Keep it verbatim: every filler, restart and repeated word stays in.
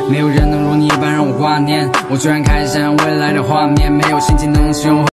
没有人能如你一般让我挂念。我居然开始想象未来的画面，没有心情能使用。